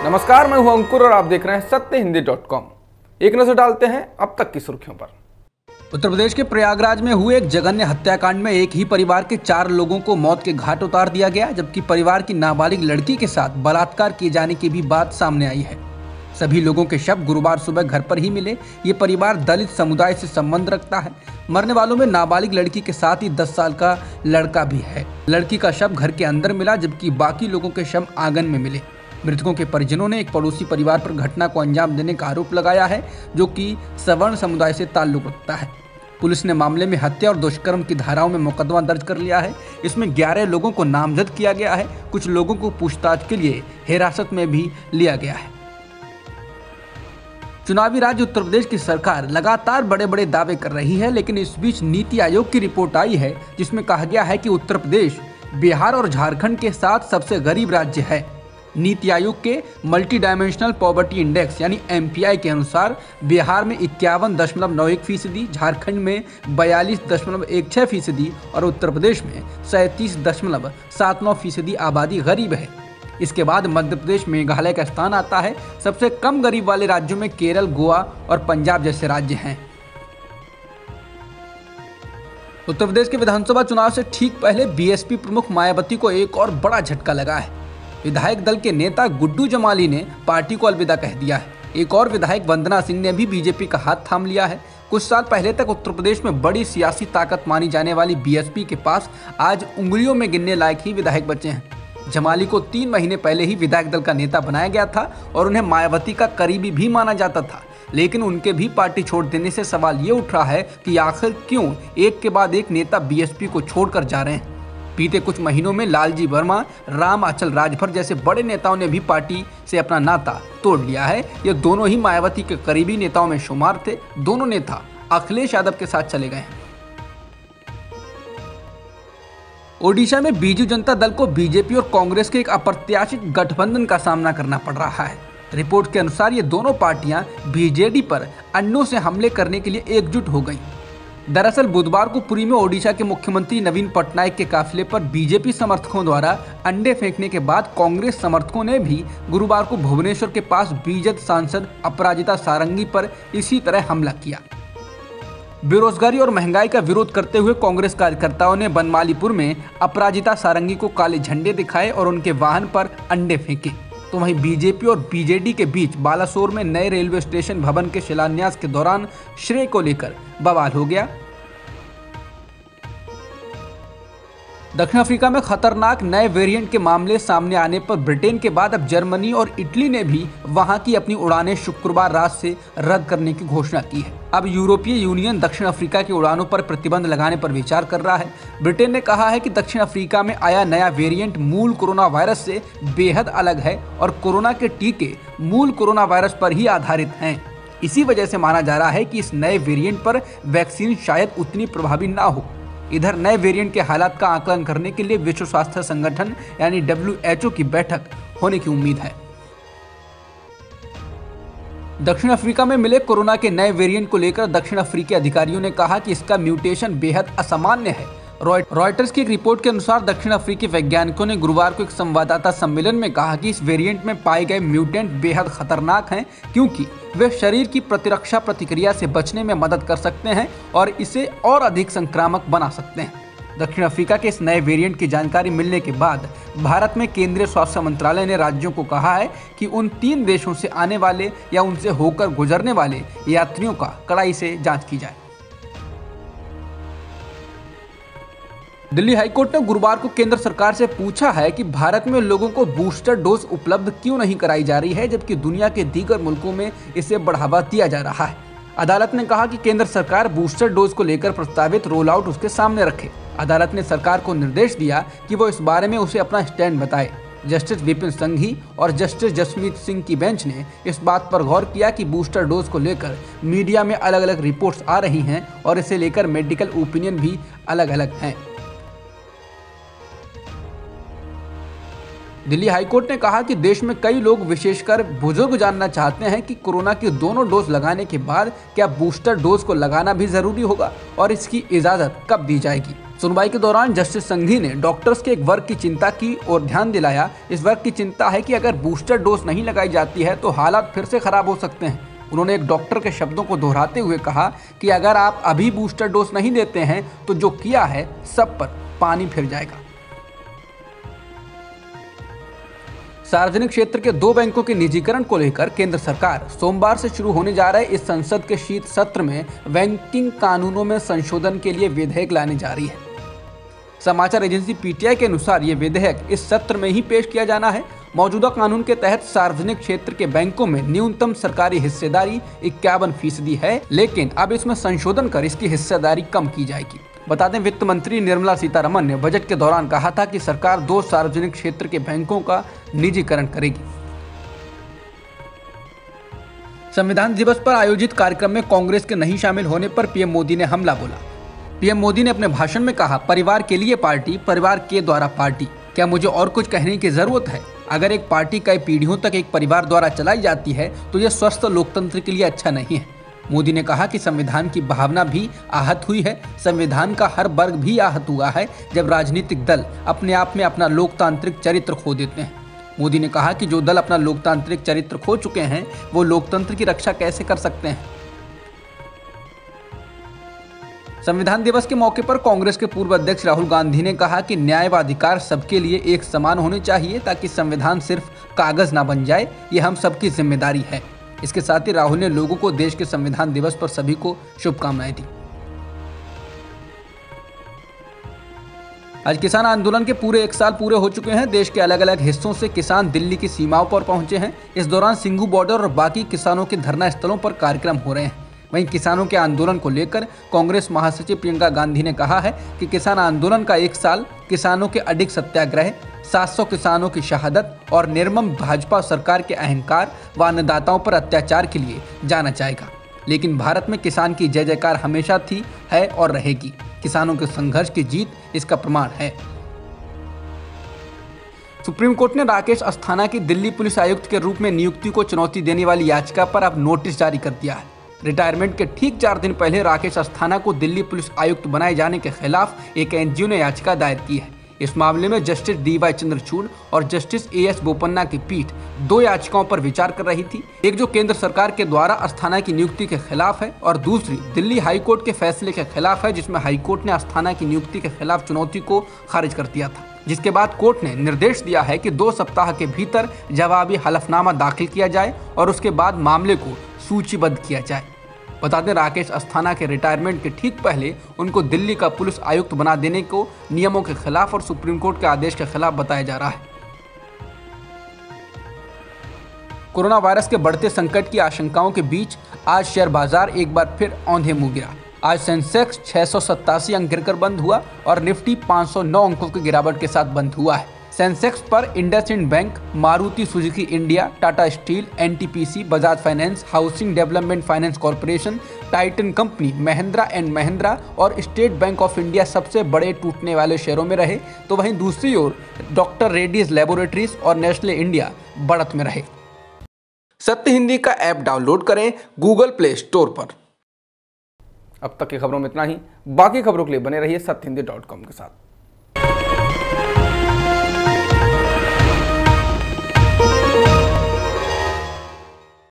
नमस्कार, मैं हूं अंकुर और आप देख रहे हैं सत्यहिंदी.com। एक नजर डालते हैं अब तक की सुर्खियों पर। उत्तर प्रदेश के प्रयागराज में हुए एक जघन्य हत्याकांड में एक ही परिवार के 4 लोगों को मौत के घाट उतार दिया गया, जबकि परिवार की नाबालिग लड़की के साथ बलात्कार किए जाने की भी बात सामने आई है। सभी लोगों के शव गुरुवार सुबह घर पर ही मिले। ये परिवार दलित समुदाय से संबंध रखता है। मरने वालों में नाबालिग लड़की के साथ ही 10 साल का लड़का भी है। लड़की का शव घर के अंदर मिला, जबकि बाकी लोगों के शव आंगन में मिले। मृतकों के परिजनों ने एक पड़ोसी परिवार पर घटना को अंजाम देने का आरोप लगाया है, जो कि सवर्ण समुदाय से ताल्लुक रखता है। पुलिस ने मामले में हत्या और दुष्कर्म की धाराओं में मुकदमा दर्ज कर लिया है। इसमें 11 लोगों को नामजद किया गया है। कुछ लोगों को पूछताछ के लिए हिरासत में भी लिया गया है। चुनावी राज्य उत्तर प्रदेश की सरकार लगातार बड़े बड़े दावे कर रही है, लेकिन इस बीच नीति आयोग की रिपोर्ट आई है, जिसमें कहा गया है कि उत्तर प्रदेश बिहार और झारखंड के साथ सबसे गरीब राज्य है। नीति आयोग के मल्टी डायमेंशनल पॉवर्टी इंडेक्स यानी MPI के अनुसार बिहार में 51.91%, झारखंड में 42.16% और उत्तर प्रदेश में 37.79% आबादी गरीब है। इसके बाद मध्य प्रदेश, मेघालय का स्थान आता है। सबसे कम गरीब वाले राज्यों में केरल, गोवा और पंजाब जैसे राज्य हैं। उत्तर प्रदेश के विधानसभा चुनाव से ठीक पहले BSP प्रमुख मायावती को एक और बड़ा झटका लगा है। विधायक दल के नेता गुड्डू जमाली ने पार्टी को अलविदा कह दिया है। एक और विधायक वंदना सिंह ने भी बीजेपी का हाथ थाम लिया है। कुछ साल पहले तक उत्तर प्रदेश में बड़ी सियासी ताकत मानी जाने वाली BSP के पास आज उंगलियों में गिनने लायक ही विधायक बचे हैं। जमाली को 3 महीने पहले ही विधायक दल का नेता बनाया गया था और उन्हें मायावती का करीबी भी माना जाता था, लेकिन उनके भी पार्टी छोड़ देने से सवाल ये उठ रहा है कि आखिर क्यों एक के बाद एक नेता BSP को छोड़कर जा रहे हैं। बीते कुछ महीनों में लालजी वर्मा, राम आंचल राजभर जैसे बड़े नेताओं ने भी पार्टी से अपना नाता तोड़ लिया है। ये दोनों ही मायावती के करीबी नेताओं में शुमार थे। दोनों नेता अखिलेश यादव के साथ चले गए हैं। ओडिशा में बीजू जनता दल को बीजेपी और कांग्रेस के एक अप्रत्याशित गठबंधन का सामना करना पड़ रहा है। रिपोर्ट के अनुसार ये दोनों पार्टियां BJD पर अन्नों से हमले करने के लिए एकजुट हो गईं। दरअसल बुधवार को पुरी में ओडिशा के मुख्यमंत्री नवीन पटनायक के काफिले पर बीजेपी समर्थकों द्वारा अंडे फेंकने के बाद कांग्रेस समर्थकों ने भी गुरुवार को भुवनेश्वर के पास बीजेपी सांसद अपराजिता सारंगी पर इसी तरह हमला किया। बेरोजगारी और महंगाई का विरोध करते हुए कांग्रेस कार्यकर्ताओं ने बनमालीपुर में अपराजिता सारंगी को काले झंडे दिखाए और उनके वाहन पर अंडे फेंके। तो वहीं बीजेपी और BJD के बीच बालासोर में नए रेलवे स्टेशन भवन के शिलान्यास के दौरान श्रेय को लेकर बवाल हो गया। दक्षिण अफ्रीका में खतरनाक नए वेरिएंट के मामले सामने आने पर ब्रिटेन के बाद अब जर्मनी और इटली ने भी वहां की अपनी उड़ानें शुक्रवार रात से रद्द करने की घोषणा की है। अब यूरोपीय यूनियन दक्षिण अफ्रीका की उड़ानों पर प्रतिबंध लगाने पर विचार कर रहा है। ब्रिटेन ने कहा है कि दक्षिण अफ्रीका में आया नया वेरिएंट मूल कोरोना वायरस से बेहद अलग है और कोरोना के टीके मूल कोरोना वायरस पर ही आधारित हैं। इसी वजह से माना जा रहा है कि इस नए वेरिएंट पर वैक्सीन शायद उतनी प्रभावी ना हो। इधर नए वेरिएंट के हालात का आकलन करने के लिए विश्व स्वास्थ्य संगठन यानी WHO की बैठक होने की उम्मीद है। दक्षिण अफ्रीका में मिले कोरोना के नए वेरिएंट को लेकर दक्षिण अफ्रीकी अधिकारियों ने कहा कि इसका म्यूटेशन बेहद असामान्य है। रॉयटर्स की एक रिपोर्ट के अनुसार दक्षिण अफ्रीकी वैज्ञानिकों ने गुरुवार को एक संवाददाता सम्मेलन में कहा कि इस वेरिएंट में पाए गए म्यूटेंट बेहद खतरनाक हैं, क्योंकि वे शरीर की प्रतिरक्षा प्रतिक्रिया से बचने में मदद कर सकते हैं और इसे और अधिक संक्रामक बना सकते हैं। दक्षिण अफ्रीका के इस नए वेरिएंट की जानकारी मिलने के बाद भारत में केंद्रीय स्वास्थ्य मंत्रालय ने राज्यों को कहा है कि उन 3 देशों से आने वाले या उनसे होकर गुजरने वाले यात्रियों का कड़ाई से जांच की जाए। दिल्ली हाईकोर्ट ने गुरुवार को केंद्र सरकार से पूछा है कि भारत में लोगों को बूस्टर डोज उपलब्ध क्यों नहीं कराई जा रही है, जबकि दुनिया के दीगर मुल्कों में इसे बढ़ावा दिया जा रहा है। अदालत ने कहा कि केंद्र सरकार बूस्टर डोज को लेकर प्रस्तावित रोल आउट उसके सामने रखे। अदालत ने सरकार को निर्देश दिया कि वो इस बारे में उसे अपना स्टैंड बताए। जस्टिस विपिन संघी और जस्टिस जसमीत सिंह की बेंच ने इस बात पर गौर किया कि बूस्टर डोज को लेकर मीडिया में अलग अलग रिपोर्ट्स आ रही हैं और इसे लेकर मेडिकल ओपिनियन भी अलग अलग हैं। दिल्ली हाईकोर्ट ने कहा कि देश में कई लोग, विशेषकर बुजुर्ग, जानना चाहते हैं कि कोरोना की दोनों डोज लगाने के बाद क्या बूस्टर डोज को लगाना भी जरूरी होगा और इसकी इजाजत कब दी जाएगी। सुनवाई के दौरान जस्टिस संघी ने डॉक्टर्स के एक वर्ग की चिंता की और ध्यान दिलाया। इस वर्ग की चिंता है कि अगर बूस्टर डोज नहीं लगाई जाती है तो हालात फिर से खराब हो सकते हैं। उन्होंने एक डॉक्टर के शब्दों को दोहराते हुए कहा कि अगर आप अभी बूस्टर डोज नहीं देते हैं तो जो किया है सब पर पानी फिर जाएगा। सार्वजनिक क्षेत्र के 2 बैंकों के निजीकरण को लेकर केंद्र सरकार सोमवार से शुरू होने जा रहे इस संसद के शीत सत्र में बैंकिंग कानूनों में संशोधन के लिए विधेयक लाने जा रही है। समाचार एजेंसी पीटीआई के अनुसार ये विधेयक इस सत्र में ही पेश किया जाना है। मौजूदा कानून के तहत सार्वजनिक क्षेत्र के बैंकों में न्यूनतम सरकारी हिस्सेदारी 51% है, लेकिन अब इसमें संशोधन कर इसकी हिस्सेदारी कम की जाएगी। बता दें, वित्त मंत्री निर्मला सीतारमण ने बजट के दौरान कहा था कि सरकार 2 सार्वजनिक क्षेत्र के बैंकों का निजीकरण करेगी। संविधान दिवस पर आयोजित कार्यक्रम में कांग्रेस के नहीं शामिल होने पर पीएम मोदी ने हमला बोला। पीएम मोदी ने अपने भाषण में कहा, परिवार के लिए पार्टी, परिवार के द्वारा पार्टी। क्या मुझे और कुछ कहने की जरूरत है? अगर एक पार्टी कई पीढ़ियों तक एक परिवार द्वारा चलाई जाती है तो यह स्वस्थ लोकतंत्र के लिए अच्छा नहीं है। मोदी ने कहा कि संविधान की भावना भी आहत हुई है। संविधान का हर वर्ग भी आहत हुआ है जब राजनीतिक दल अपने आप में अपना लोकतांत्रिक चरित्र खो देते हैं। मोदी ने कहा कि जो दल अपना लोकतांत्रिक चरित्र खो चुके हैं वो लोकतंत्र की रक्षा कैसे कर सकते हैं। संविधान दिवस के मौके पर कांग्रेस के पूर्व अध्यक्ष राहुल गांधी ने कहा कि न्याय व अधिकार सबके लिए एक समान होने चाहिए ताकि संविधान सिर्फ कागज ना बन जाए। ये हम सबकी जिम्मेदारी है। इसके साथ ही राहुल ने लोगों को देश के संविधान दिवस पर सभी को शुभकामनाएं दी। आज किसान आंदोलन के पूरे 1 साल पूरे हो चुके हैं। देश के अलग अलग हिस्सों से किसान दिल्ली की सीमाओं पर पहुंचे हैं। इस दौरान सिंघू बॉर्डर और बाकी किसानों के धरना स्थलों पर कार्यक्रम हो रहे हैं। वहीं किसानों के आंदोलन को लेकर कांग्रेस महासचिव प्रियंका गांधी ने कहा है कि किसान आंदोलन का 1 साल किसानों के अडिग सत्याग्रह, 700 किसानों की शहादत और निर्मम भाजपा सरकार के अहंकार व अन्नदाताओं पर अत्याचार के लिए जाना जाएगा। लेकिन भारत में किसान की जय जयकार हमेशा थी, है और रहेगी। किसानों के संघर्ष की जीत इसका प्रमाण है। सुप्रीम कोर्ट ने राकेश अस्थाना की दिल्ली पुलिस आयुक्त के रूप में नियुक्ति को चुनौती देने वाली याचिका पर अब नोटिस जारी कर दिया है। रिटायरमेंट के ठीक 4 दिन पहले राकेश अस्थाना को दिल्ली पुलिस आयुक्त बनाए जाने के खिलाफ एक एनजीओ ने याचिका दायर की है। इस मामले में जस्टिस डीवाई चंद्रचूड़ और जस्टिस एएस बोपन्ना की पीठ 2 याचिकाओं पर विचार कर रही थी। एक जो केंद्र सरकार के द्वारा अस्थाना की नियुक्ति के खिलाफ है और दूसरी दिल्ली हाईकोर्ट के फैसले के खिलाफ है, जिसमें हाईकोर्ट ने अस्थाना की नियुक्ति के खिलाफ चुनौती को खारिज कर दिया था। जिसके बाद कोर्ट ने निर्देश दिया है कि 2 सप्ताह के भीतर जवाबी हलफनामा दाखिल किया जाए और उसके बाद मामले को सूचीबद्ध किया जाए। बता दें, राकेश अस्थाना के रिटायरमेंट के ठीक पहले उनको दिल्ली का पुलिस आयुक्त बना देने को नियमों के खिलाफ और सुप्रीम कोर्ट के आदेश के खिलाफ बताया जा रहा है। कोरोना वायरस के बढ़ते संकट की आशंकाओं के बीच आज शेयर बाजार एक बार फिर औंधे मुंह गिरा। आज सेंसेक्स 687 अंक गिरकर बंद हुआ और निफ्टी 509 अंकों की गिरावट के साथ बंद हुआ है। सेंसेक्स पर IndusInd bank, Maruti Suzuki India, Tata steel, NTPC, Bajaj finance, housing development finance corporation, Titan company, Mahindra and Mahindra और स्टेट बैंक ऑफ इंडिया सबसे बड़े टूटने वाले शेयरों में रहे। तो वहीं दूसरी ओर डॉक्टर रेड्डीज लैबोरेटरीज और नेस्ले इंडिया बढ़त में रहे। सत्य हिंदी का ऐप डाउनलोड करें गूगल प्ले स्टोर पर। अब तक की खबरों में इतना ही। बाकी खबरों के लिए बने रहिए सत्यहिंदी.com के साथ।